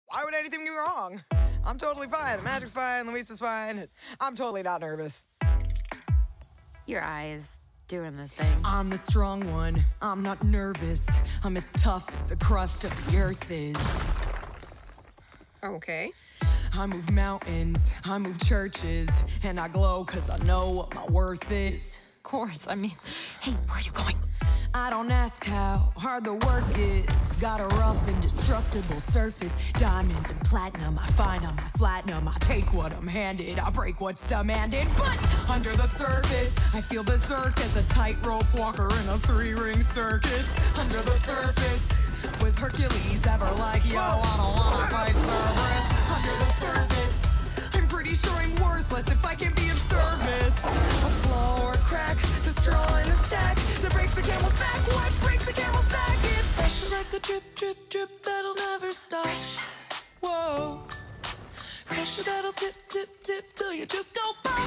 Why would anything be wrong? I'm totally fine. Magic's fine. Luisa's fine. I'm totally not nervous. Your eyes doing the thing. I'm the strong one. I'm not nervous. I'm as tough as the crust of the earth is. Okay. I move mountains. I move churches. And I glow because I know what my worth is. Of course. I mean, hey, where are you going? I don't ask how hard the work is. Got a rough, indestructible surface. Diamonds and platinum, I find them, I flatten them. I take what I'm handed, I break what's demanded. But under the surface, I feel berserk as a tightrope walker in a 3-ring circus. Under the surface, was Hercules ever like, yo, I don't wanna fight Cerberus? Under the surface, I'm pretty sure I'm worthless if I can be of service. A flaw or a crack, the straw in the stack that breaks the camel's back. What breaks the camel's back? It's pressure like a drip, drip, drip that'll never stop. Whoa. Pressure that'll tip, tip, tip till you just go pop.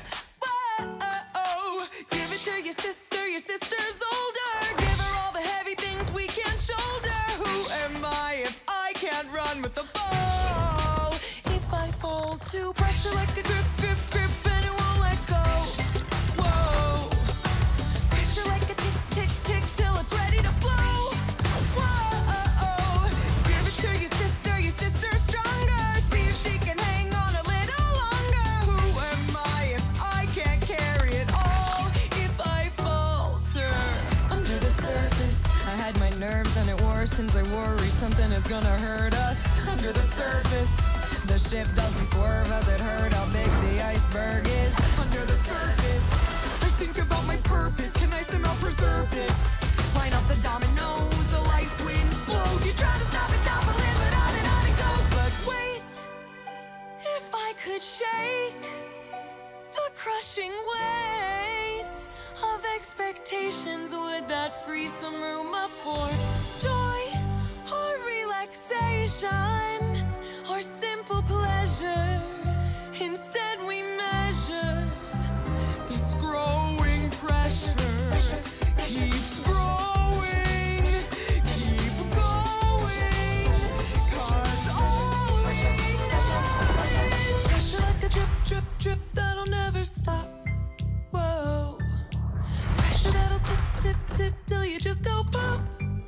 Whoa. Give it to your sister's older. Give her all the heavy things we can't shoulder. Who am I if I can't run with the ball? If I fall to pressure like a grip, grip, grip, and it won't let go. Whoa. Pressure like a tick, tick, tick till it's ready to blow. Whoa. Give it to your sister stronger. See if she can hang on a little longer. Who am I if I can't carry it all? If I falter under the surface, I had my nerves and it worsens. I worry something is gonna hurt us. Under the surface, the ship doesn't swerve as it heard how big the iceberg is. Under the surface, I think about my purpose. Can I somehow preserve this? Line up the dominoes, the light wind blows. You try to stop it, topple it, but on it goes. But wait, if I could shake the crushing weight of expectations, would that free some room up for joy or relaxation or simple pleasure? Instead we measure this growing pressure. Keeps growing, keep going, 'cause all we know is pressure like a drip, drip, drip that'll never stop. Whoa. Pressure that'll tip, tip, tip till you just go pop.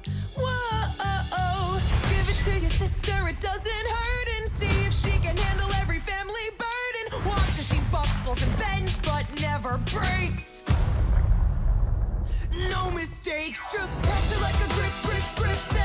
Whoa. Give it to your sister, it doesn't hurt, and see if she can handle every family burden. Watch as she buckles and bends but never breaks. No mistakes, just pressure like a grip, grip, grip.